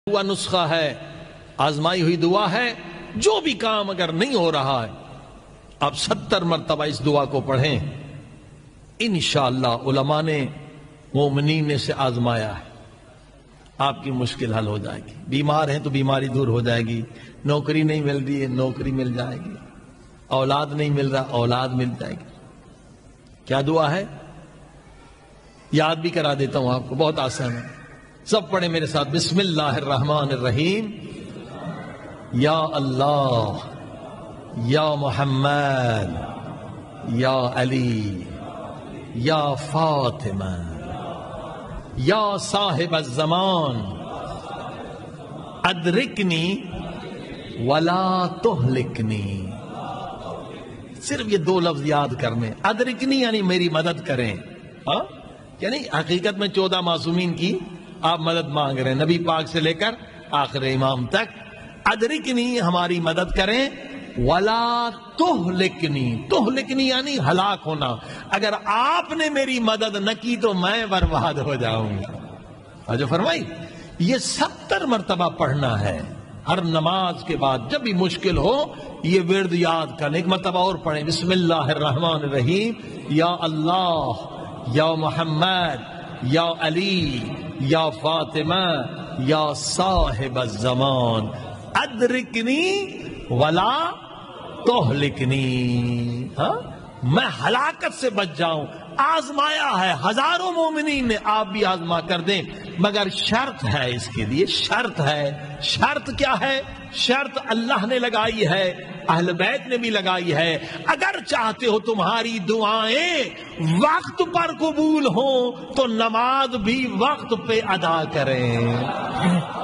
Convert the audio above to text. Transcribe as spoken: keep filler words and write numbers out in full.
ہوا نسخہ ہے، آزمائی ہوئی دعا ہے. جو بھی کام اگر نہیں ہو رہا ہے آپ ستر مرتبہ اس دعا کو پڑھیں. انشاءاللہ علماء نے مومنین نے سے آزمایا ہے، آپ کی مشکل حل ہو جائے گی. بیمار ہیں تو بیماری دور ہو جائے گی، نوکری نہیں مل رہی ہے نوکری مل جائے گی، اولاد نہیں مل رہا اولاد مل جائے گی. کیا دعا ہے؟ یاد بھی کرا دیتا ہوں آپ کو، بہت آسان ہے. سب پڑھیں میرے ساتھ. بسم اللہ الرحمن الرحیم. یا اللہ، یا محمد، یا علی، یا فاطمہ، یا صاحب الزمان، ادرکنی ولا تہلکنی. صرف یہ دو لفظ یاد کرنے. ادرکنی یعنی میری مدد کریں. ہاں یعنی حقیقت میں چودہ معصومین کی آپ مدد مانگ رہے ہیں، نبی پاک سے لے کر آخر امام تک. ادرکنی ہماری مدد کریں، ولا تہلکنی. تہلکنی یعنی ہلاک ہونا. اگر آپ نے میری مدد نہ کی تو میں برباد ہو جاؤں گا. جو فرمائی یہ ستر مرتبہ پڑھنا ہے ہر نماز کے بعد. جب بھی مشکل ہو یہ ورد یاد کرنے. ایک مرتبہ اور پڑھیں. بسم اللہ الرحمن الرحیم. یا اللہ، یا محمد، یا علی، یا فاطمہ، یا صاحب الزمان، ادرکنی ولا تہلکنی. ہاں میں ہلاکت سے بچ جاؤں. آزمایا ہے ہزاروں مومنین نے، آپ بھی آزما کر دیں. مگر شرط ہے اس کے لیے، شرط ہے. شرط کیا ہے؟ شرط اللہ نے لگائی ہے، اہل بیت نے بھی لگائی ہے. اگر چاہتے ہو تمہاری دعائیں وقت پر قبول ہوں تو نماز بھی وقت پہ ادا کریں.